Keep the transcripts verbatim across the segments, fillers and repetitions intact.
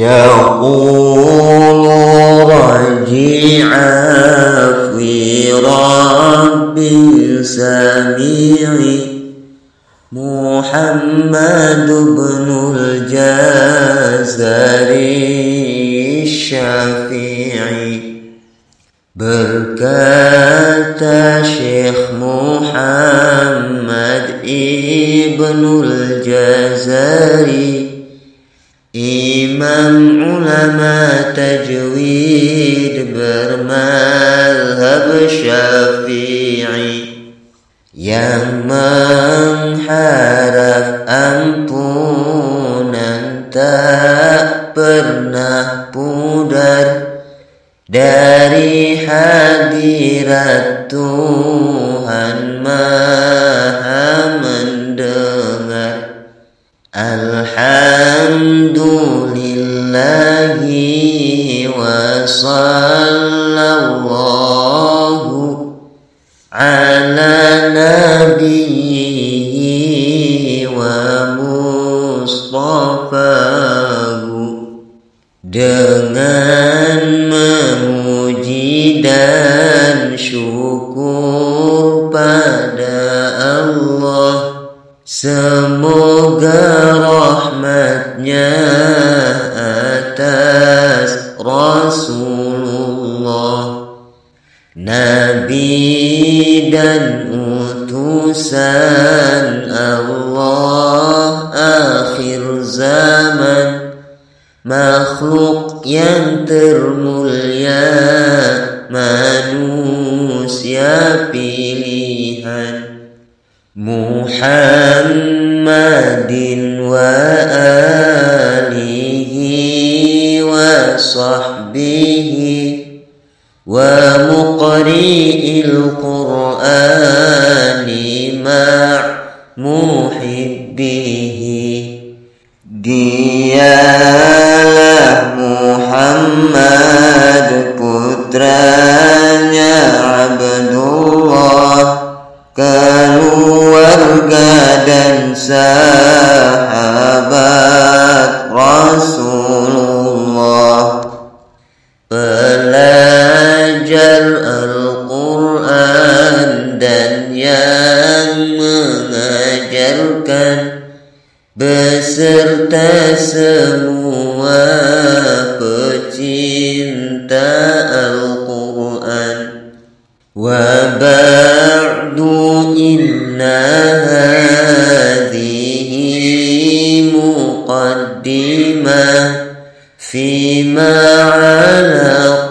يقول رجيعا في رب سميع محمد بن الجزري الشفيع. Berkata Syekh Muhammad Ibnul Jazari, Imam ulama tajwid bermadhab Syafi'i, yang mengharap ampunan tak pernah pudar dari hadirat Tuhan Maha mendengar. Alhamdulillahi wa sallallahu ala nabiyyi wa mustafahu. Dengan memuji dan syukur pada Allah, semoga rahmatnya atas Rasulullah, Nabi dan utusan Allah akhir zaman, makhluk yang termulia, manusia pilihan, Muhammadin wa alihi wa sahbihi wa muqri'il Qur'ani ma' muhibbihi. Dialah Muhammad, putranya Abdullah, keluarga dan sahabat Rasulullah, pelajar Al-Quran dan yang mengajarkan, beserta semua pecinta Al-Quran. Wa ba'du, inna hadhihi muqaddimah fima ala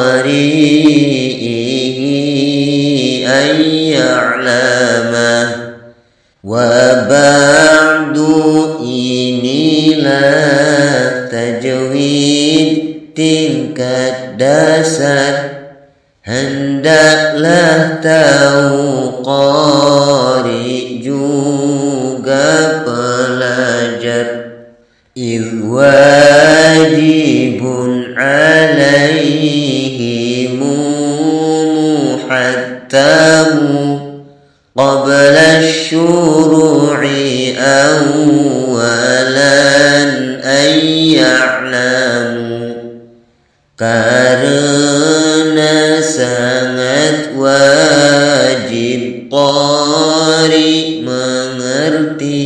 qari'ihi an ya'lamah. Wa ba'du, inilah tajwid tingkat dasar, hendaklah tahu qari juga pelajar. Idh wajibun alaihimu muhattamu qabla syuru'i awalan an ya'lamu. Karena sangat wajib qari mengerti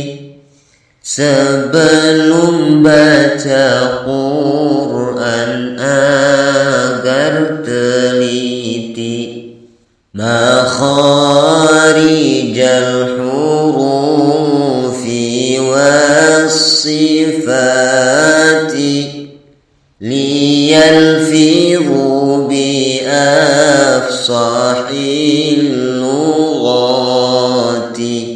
sebelum baca Quran agar teliti makharijal hurufi wassifati liyalfidhu bi afsahil lughati.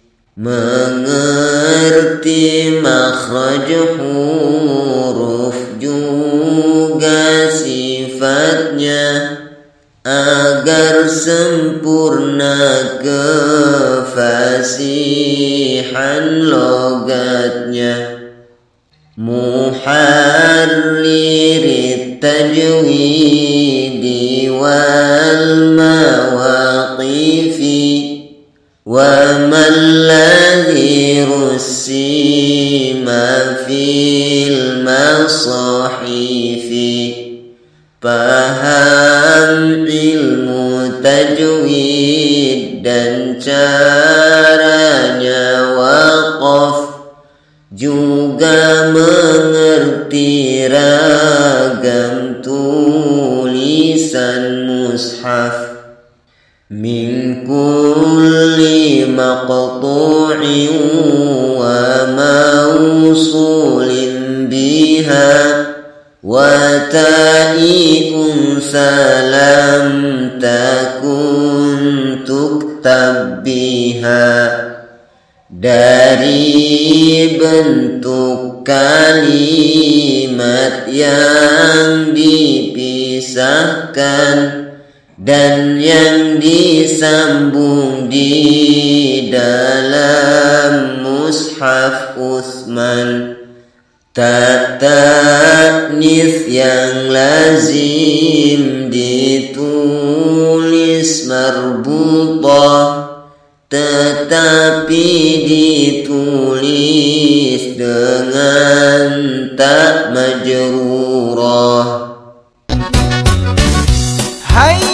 Mengerti makhraj huruf juga sifatnya agar sempurna kefasihan logatnya. Muharririt tajwidi wal mawaqifi wa man ladhi russima fil المصاحف. Paham ilmu tajwid dan caranya waqaf, juga mengerti ragam tulisan mushaf. Min kulli maqtu'in wa mawsulin biha, wa ta'i'un salam takun tuktab biha. Dari bentuk kalimat yang dipisahkan dan yang disambung di dalam mushaf Utsman. Ta-ta'nis yang lazim ditulis marbutah, tetapi ditulis dengan ta majrurah. Hai